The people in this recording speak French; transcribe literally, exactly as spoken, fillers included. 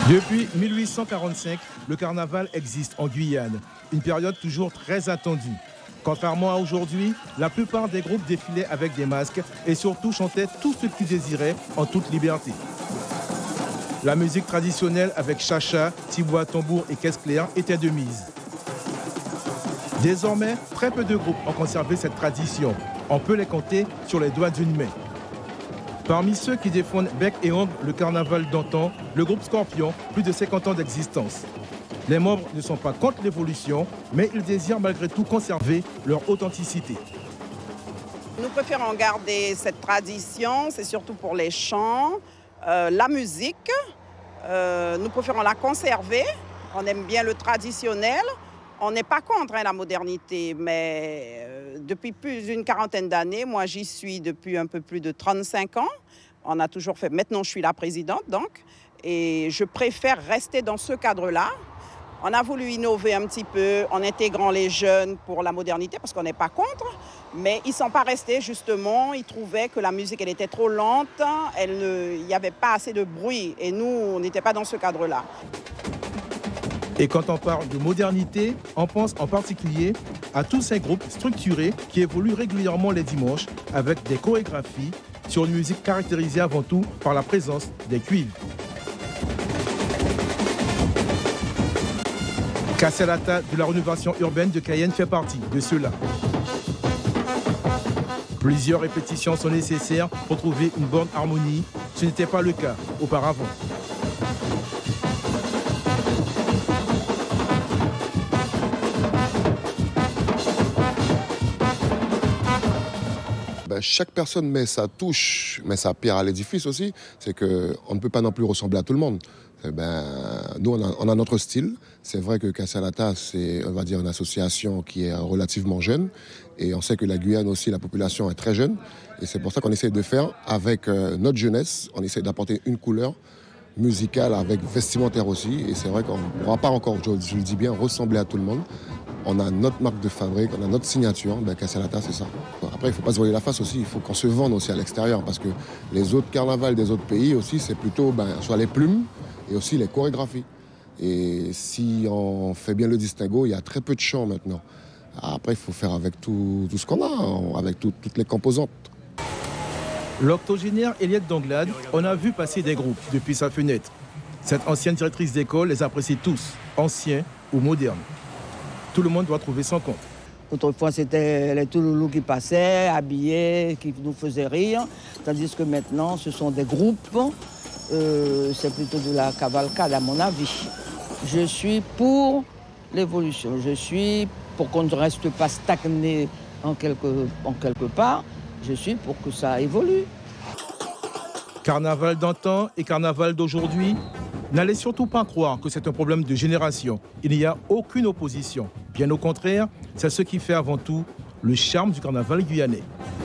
Depuis mille huit cent quarante-cinq, le carnaval existe en Guyane, une période toujours très attendue. Contrairement à aujourd'hui, la plupart des groupes défilaient avec des masques et surtout chantaient tout ce qu'ils désiraient en toute liberté. La musique traditionnelle avec chacha, tiboua, tambour et caisse claire était de mise. Désormais, très peu de groupes ont conservé cette tradition. On peut les compter sur les doigts d'une main. Parmi ceux qui défendent bec et ongle le carnaval d'antan, le groupe Scorpion, plus de cinquante ans d'existence. Les membres ne sont pas contre l'évolution, mais ils désirent malgré tout conserver leur authenticité. Nous préférons garder cette tradition, c'est surtout pour les chants, euh, la musique. Euh, nous préférons la conserver, on aime bien le traditionnel. On n'est pas contre hein, la modernité, mais euh, depuis plus d'une quarantaine d'années, moi j'y suis depuis un peu plus de trente-cinq ans. On a toujours fait, maintenant je suis la présidente donc, et je préfère rester dans ce cadre-là. On a voulu innover un petit peu en intégrant les jeunes pour la modernité, parce qu'on n'est pas contre, mais ils ne sont pas restés justement, ils trouvaient que la musique elle était trop lente, elle ne, il n'y avait pas assez de bruit, et nous on n'était pas dans ce cadre-là. Et quand on parle de modernité, on pense en particulier à tous ces groupes structurés qui évoluent régulièrement les dimanches avec des chorégraphies sur une musique caractérisée avant tout par la présence des cuivres. Kassalata de la rénovation urbaine de Cayenne fait partie de ceux-là. Plusieurs répétitions sont nécessaires pour trouver une bonne harmonie. Ce n'était pas le cas auparavant. Chaque personne met sa touche, met sa pierre à l'édifice aussi. C'est qu'on ne peut pas non plus ressembler à tout le monde. Ben, nous, on a, on a notre style. C'est vrai que Kassalata, c'est, on va dire, une association qui est relativement jeune. Et on sait que la Guyane aussi, la population est très jeune. Et c'est pour ça qu'on essaie de faire avec euh, notre jeunesse. On essaie d'apporter une couleur musicale avec vestimentaire aussi. Et c'est vrai qu'on ne pourra pas encore, je, je le dis bien, ressembler à tout le monde. On a notre marque de fabrique, on a notre signature, ben Kassalata, c'est ça. Après, il ne faut pas se voiler la face aussi, il faut qu'on se vende aussi à l'extérieur, parce que les autres carnavals des autres pays aussi, c'est plutôt ben, soit les plumes et aussi les chorégraphies. Et si on fait bien le distinguo, il y a très peu de chants maintenant. Après, il faut faire avec tout, tout ce qu'on a, avec tout, toutes les composantes. L'octogénaire Eliette Danglade, on a vu passer des groupes depuis sa fenêtre. Cette ancienne directrice d'école les apprécie tous, anciens ou modernes. Tout le monde doit trouver son compte. Autrefois, c'était les Touloulous qui passaient, habillés, qui nous faisaient rire. Tandis que maintenant, ce sont des groupes. Euh, c'est plutôt de la cavalcade, à mon avis. Je suis pour l'évolution. Je suis pour qu'on ne reste pas stagné en quelque, en quelque part. Je suis pour que ça évolue. Carnaval d'antan et carnaval d'aujourd'hui, n'allez surtout pas croire que c'est un problème de génération. Il n'y a aucune opposition. Bien au contraire, c'est ce qui fait avant tout le charme du carnaval guyanais.